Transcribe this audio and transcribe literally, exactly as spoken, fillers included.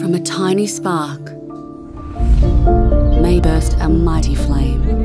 From a tiny spark may burst a mighty flame.